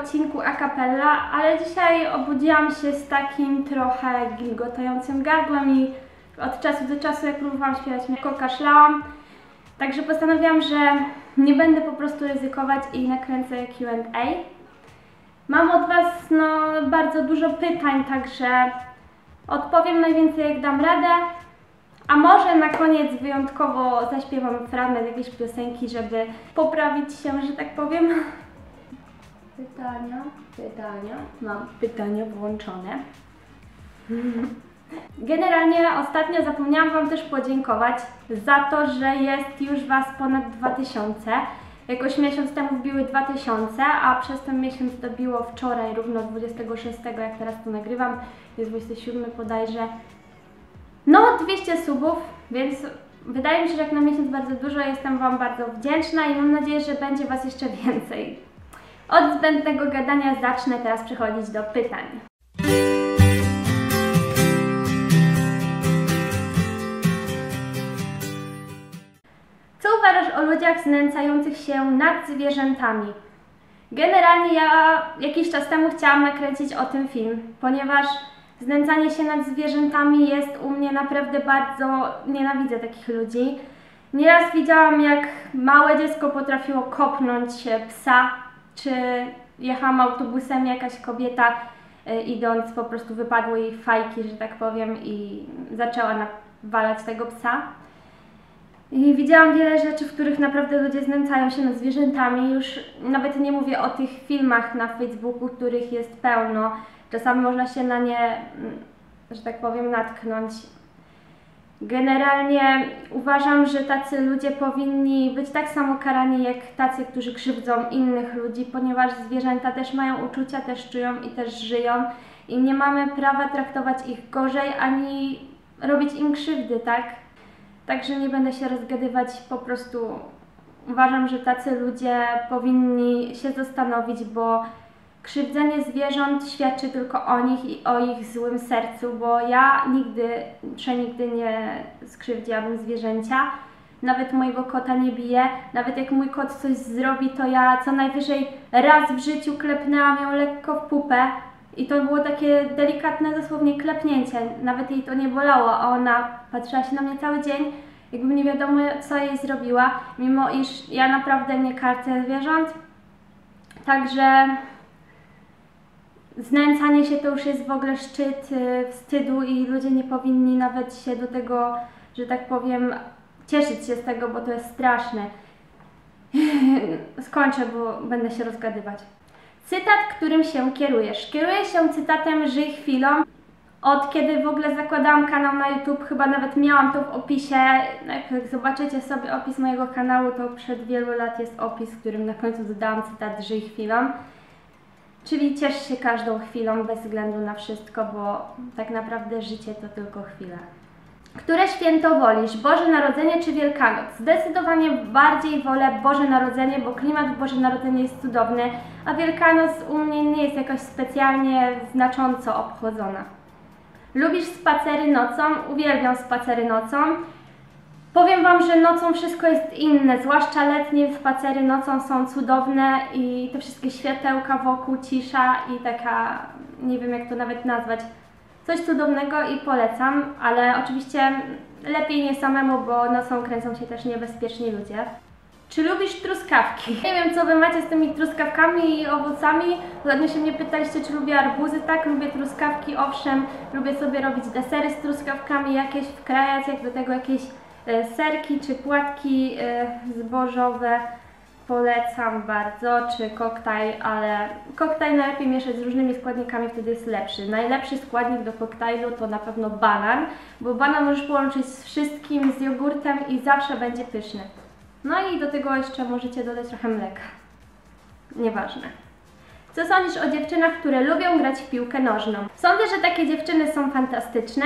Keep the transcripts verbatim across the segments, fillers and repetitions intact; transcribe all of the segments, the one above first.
odcinku a cappella, ale dzisiaj obudziłam się z takim trochę gilgotającym gardłem i od czasu do czasu, jak próbowałam śpiewać, lekko kaszlałam. Także postanowiłam, że nie będę po prostu ryzykować i nakręcę Q and A. Mam od Was no, bardzo dużo pytań, także odpowiem najwięcej jak dam radę. A może na koniec wyjątkowo zaśpiewam fragment jakiejś piosenki, żeby poprawić się, że tak powiem. Pytania, pytania, mam pytania włączone. Generalnie ostatnio zapomniałam Wam też podziękować za to, że jest już Was ponad dwa tysiące. Jakoś miesiąc temu wbiły dwa tysiące, a przez ten miesiąc dobiło wczoraj równo dwudziestego szóstego, jak teraz to nagrywam, jest dwudziesty siódmy bodajże. No, dwieście subów, więc wydaje mi się, że jak na miesiąc bardzo dużo, jestem Wam bardzo wdzięczna i mam nadzieję, że będzie Was jeszcze więcej. Od zbędnego gadania zacznę teraz przechodzić do pytań. Co uważasz o ludziach znęcających się nad zwierzętami? Generalnie ja jakiś czas temu chciałam nakręcić o tym film, ponieważ znęcanie się nad zwierzętami jest u mnie naprawdę bardzo... nienawidzę takich ludzi. Nieraz widziałam, jak małe dziecko potrafiło kopnąć psa, czy jechałam autobusem, jakaś kobieta y, idąc po prostu wypadły jej fajki, że tak powiem, i zaczęła nawalać tego psa. I widziałam wiele rzeczy, w których naprawdę ludzie znęcają się nad zwierzętami. Już nawet nie mówię o tych filmach na Facebooku, których jest pełno. Czasami można się na nie, że tak powiem, natknąć. Generalnie uważam, że tacy ludzie powinni być tak samo karani jak tacy, którzy krzywdzą innych ludzi, ponieważ zwierzęta też mają uczucia, też czują i też żyją i nie mamy prawa traktować ich gorzej ani robić im krzywdy, tak? Także nie będę się rozgadywać, po prostu uważam, że tacy ludzie powinni się zastanowić, bo krzywdzenie zwierząt świadczy tylko o nich i o ich złym sercu, bo ja nigdy, przenigdy nie skrzywdziłabym zwierzęcia. Nawet mojego kota nie biję. Nawet jak mój kot coś zrobi, to ja co najwyżej raz w życiu klepnęłam ją lekko w pupę. I to było takie delikatne dosłownie klepnięcie. Nawet jej to nie bolało, a ona patrzyła się na mnie cały dzień, jakby nie wiadomo co jej zrobiła, mimo iż ja naprawdę nie karcę zwierząt. Także znęcanie się to już jest w ogóle szczyt wstydu i ludzie nie powinni nawet się do tego, że tak powiem, cieszyć się z tego, bo to jest straszne. Skończę, bo będę się rozgadywać. Cytat, którym się kierujesz. Kieruję się cytatem "Żyj chwilą". Od kiedy w ogóle zakładałam kanał na YouTube, chyba nawet miałam to w opisie. Jak zobaczycie sobie opis mojego kanału, to przed wielu lat jest opis, w którym na końcu dodałam cytat "Żyj chwilą". Czyli ciesz się każdą chwilą bez względu na wszystko, bo tak naprawdę życie to tylko chwila. Które święto wolisz? Boże Narodzenie czy Wielkanoc? Zdecydowanie bardziej wolę Boże Narodzenie, bo klimat w Boże Narodzenie jest cudowny, a Wielkanoc u mnie nie jest jakoś specjalnie znacząco obchodzona. Lubisz spacery nocą? Uwielbiam spacery nocą. Powiem Wam, że nocą wszystko jest inne, zwłaszcza letnie spacery nocą są cudowne i te wszystkie światełka wokół, cisza i taka, nie wiem jak to nawet nazwać, coś cudownego i polecam, ale oczywiście lepiej nie samemu, bo nocą kręcą się też niebezpieczni ludzie. Czy lubisz truskawki? Nie wiem, co Wy macie z tymi truskawkami i owocami. Ostatnio się mnie pytaliście, czy lubię arbuzy. Tak, lubię truskawki, owszem. Lubię sobie robić desery z truskawkami, jakieś wkrajać, jak do tego jakieś e, serki czy płatki e, zbożowe. Polecam bardzo, czy koktajl, ale koktajl najlepiej mieszać z różnymi składnikami, wtedy jest lepszy. Najlepszy składnik do koktajlu to na pewno banan, bo banan możesz połączyć z wszystkim, z jogurtem i zawsze będzie pyszny. No i do tego jeszcze możecie dodać trochę mleka. Nieważne. Co sądzisz o dziewczynach, które lubią grać w piłkę nożną? Sądzę, że takie dziewczyny są fantastyczne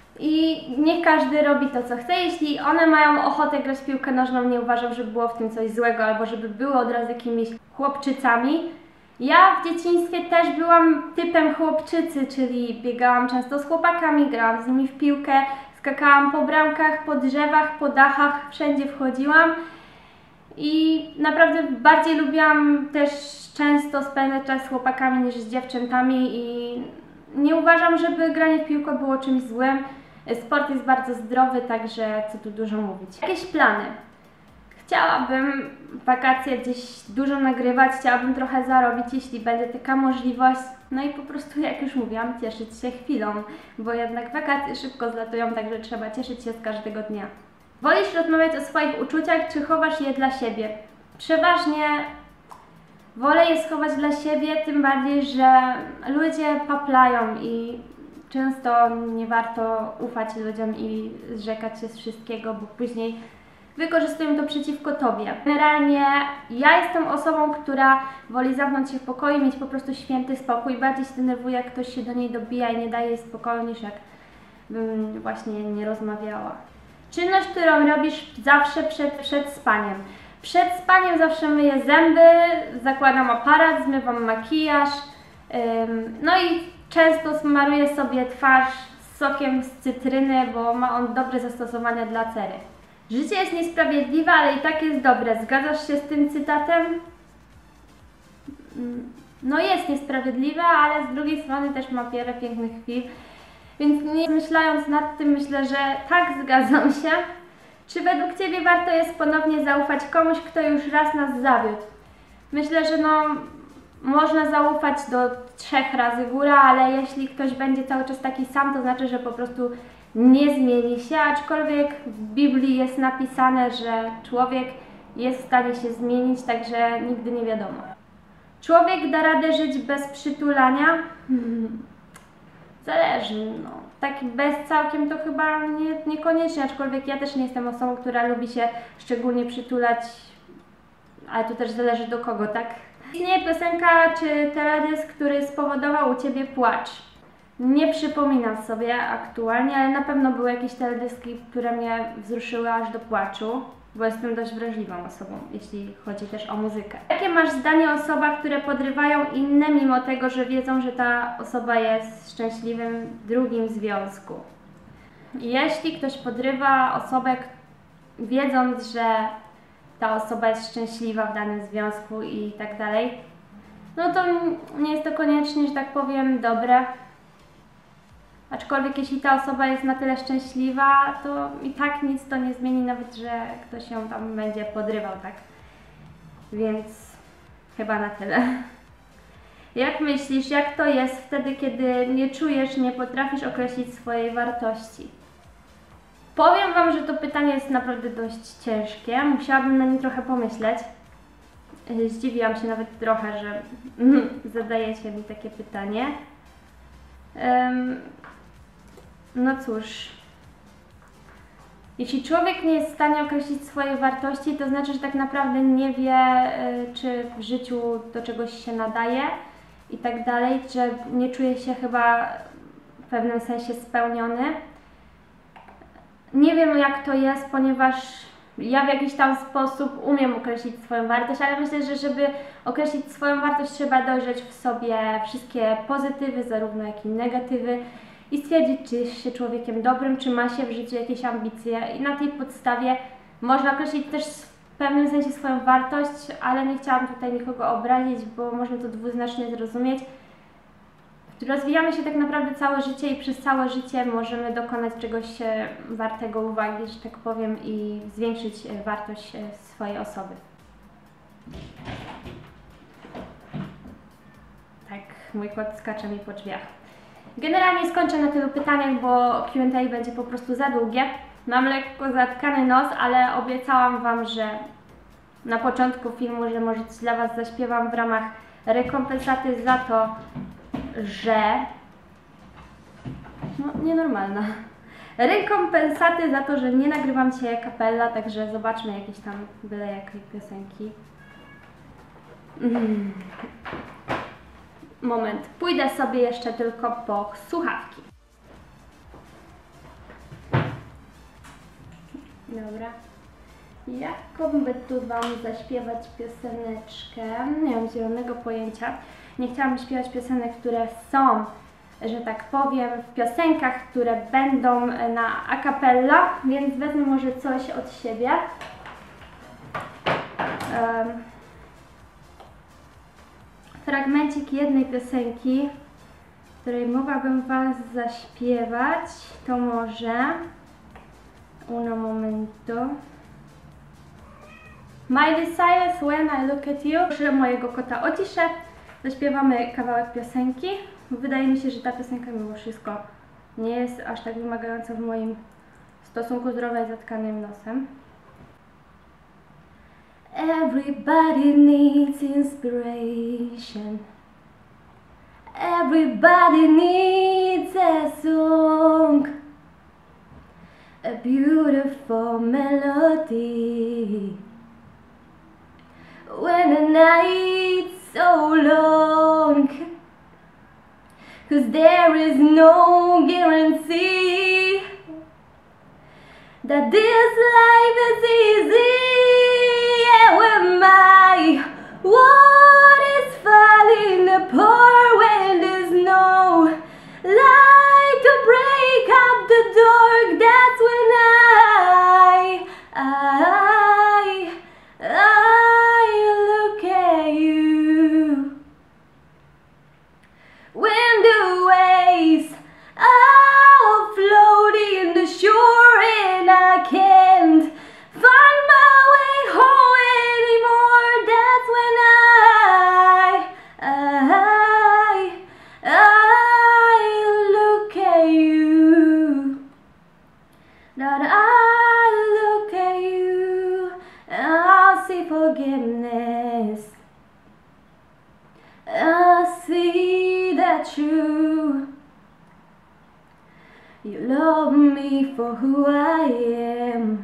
i niech każdy robi to, co chce. Jeśli one mają ochotę grać w piłkę nożną, nie uważam, żeby było w tym coś złego, albo żeby były od razu jakimiś chłopczycami. Ja w dzieciństwie też byłam typem chłopczycy, czyli biegałam często z chłopakami, grałam z nimi w piłkę, skakałam po bramkach, po drzewach, po dachach, wszędzie wchodziłam. I naprawdę bardziej lubiłam też często spędzać czas z chłopakami niż z dziewczętami i nie uważam, żeby granie w piłkę było czymś złym. Sport jest bardzo zdrowy, także co tu dużo mówić. Jakieś plany? Chciałabym w wakacje gdzieś dużo nagrywać, chciałabym trochę zarobić, jeśli będzie taka możliwość. No i po prostu, jak już mówiłam, cieszyć się chwilą, bo jednak wakacje szybko zlatują, także trzeba cieszyć się z każdego dnia. Wolisz rozmawiać o swoich uczuciach, czy chowasz je dla siebie? Przeważnie wolę je schować dla siebie, tym bardziej, że ludzie paplają i często nie warto ufać ludziom i zrzekać się z wszystkiego, bo później wykorzystują to przeciwko tobie. Generalnie ja jestem osobą, która woli zamknąć się w pokoju i mieć po prostu święty spokój. Bardziej się denerwuje, jak ktoś się do niej dobija i nie daje jej spokoju, niż jak bym właśnie nie rozmawiała. Czynność, którą robisz zawsze przed, przed spaniem. Przed spaniem zawsze myję zęby, zakładam aparat, zmywam makijaż, ym, no i często smaruję sobie twarz sokiem z cytryny, bo ma on dobre zastosowania dla cery. Życie jest niesprawiedliwe, ale i tak jest dobre. Zgadzasz się z tym cytatem? No jest niesprawiedliwe, ale z drugiej strony też ma wiele pięknych chwil. Więc nie myśląc nad tym, myślę, że tak, zgadzam się. Czy według Ciebie warto jest ponownie zaufać komuś, kto już raz nas zawiódł? Myślę, że no, można zaufać do trzech razy góra, ale jeśli ktoś będzie cały czas taki sam, to znaczy, że po prostu nie zmieni się, aczkolwiek w Biblii jest napisane, że człowiek jest w stanie się zmienić, także nigdy nie wiadomo. Człowiek da radę żyć bez przytulania? Hmm. Zależy, no. Tak bez całkiem to chyba nie, niekoniecznie, aczkolwiek ja też nie jestem osobą, która lubi się szczególnie przytulać, ale to też zależy do kogo, tak? Istnieje piosenka czy teledysk, który spowodował u Ciebie płacz? Nie przypominam sobie aktualnie, ale na pewno były jakieś teledyski, które mnie wzruszyły aż do płaczu, bo jestem dość wrażliwą osobą, jeśli chodzi też o muzykę. Jakie masz zdanie o osobach, które podrywają inne, mimo tego, że wiedzą, że ta osoba jest w szczęśliwym drugim związku? Jeśli ktoś podrywa osobę, wiedząc, że ta osoba jest szczęśliwa w danym związku i tak dalej, no to nie jest to koniecznie, że tak powiem, dobre. Aczkolwiek jeśli ta osoba jest na tyle szczęśliwa, to i tak nic to nie zmieni, nawet że ktoś ją tam będzie podrywał, tak? Więc chyba na tyle. Jak myślisz, jak to jest wtedy, kiedy nie czujesz, nie potrafisz określić swojej wartości? Powiem Wam, że to pytanie jest naprawdę dość ciężkie. Musiałabym na nim trochę pomyśleć. Zdziwiłam się nawet trochę, że zadajecie mi takie pytanie. Um, No cóż, jeśli człowiek nie jest w stanie określić swojej wartości, to znaczy, że tak naprawdę nie wie, czy w życiu do czegoś się nadaje i tak dalej, że nie czuje się chyba w pewnym sensie spełniony. Nie wiem, jak to jest, ponieważ ja w jakiś tam sposób umiem określić swoją wartość, ale myślę, że żeby określić swoją wartość, trzeba dojrzeć w sobie wszystkie pozytywy, zarówno jak i negatywy, i stwierdzić, czy jest się człowiekiem dobrym, czy ma się w życiu jakieś ambicje, i na tej podstawie można określić też w pewnym sensie swoją wartość, ale nie chciałam tutaj nikogo obrazić, bo można to dwuznacznie zrozumieć. Rozwijamy się tak naprawdę całe życie i przez całe życie możemy dokonać czegoś wartego uwagi, że tak powiem, i zwiększyć wartość swojej osoby. Tak, mój kot skacze mi po drzwiach. Generalnie skończę na tylu pytaniach, bo Q and A będzie po prostu za długie. Mam lekko zatkany nos, ale obiecałam Wam, że na początku filmu, że może coś dla Was zaśpiewam w ramach rekompensaty za to, że... No, nienormalna. Rekompensaty za to, że nie nagrywam dzisiaj a cappella, także zobaczmy jakieś tam byle jakie piosenki. Mm. Moment, pójdę sobie jeszcze tylko po słuchawki. Dobra. Jaką by tu Wam zaśpiewać pioseneczkę? Nie mam zielonego pojęcia. Nie chciałam śpiewać piosenek, które są, że tak powiem, w piosenkach, które będą na a cappella, więc wezmę może coś od siebie. um, fragmencik jednej piosenki, której mogłabym Was zaśpiewać, to może uno momento. Miley Cyrus, When I Look at You. Proszę mojego kota o ciszę. Zaśpiewamy kawałek piosenki. Wydaje mi się, że ta piosenka mimo wszystko nie jest aż tak wymagająca w moim stosunku zdrowia i zatkanym nosem. Everybody needs inspiration. Everybody needs a song, a beautiful melody. When the night's so long, 'cause there is no guarantee that this life is easy. Yeah, when my world is falling apart, when there's no light to break up the dark, that's when I, I, I look at you. When the waves are floating the shore and I can't find my way home anymore, that's when I, I, I look at you. That I look at you and I'll see forgiveness. I see that you, you love me for who I am.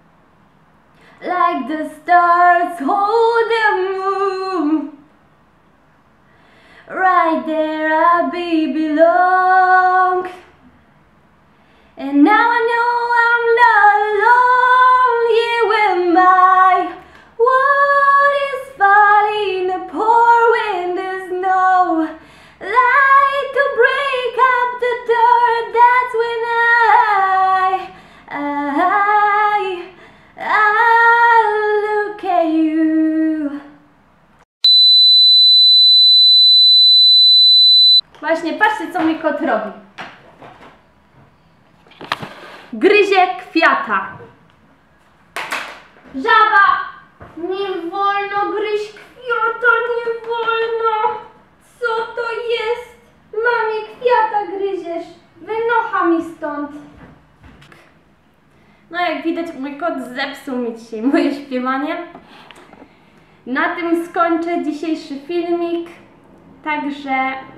Like the stars hold the moon, right there I be belong. And now I know I'm not alone here when my world is falling apart, when there's no light to break up the dark, that's when I, I, I look at you. Właśnie, patrzcie, co mi kot robi. Gryzie kwiata. Żaba! Nie wolno gryźć kwiata, nie wolno! Co to jest? Mamie, kwiata gryziesz! Wynocha mi stąd! No jak widać, mój kot zepsuł mi dzisiaj moje śpiewanie. Na tym skończę dzisiejszy filmik. Także...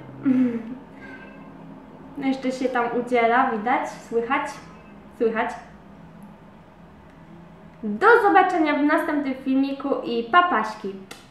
No jeszcze się tam udziela, widać, słychać, słychać. Do zobaczenia w następnym filmiku i papaśki.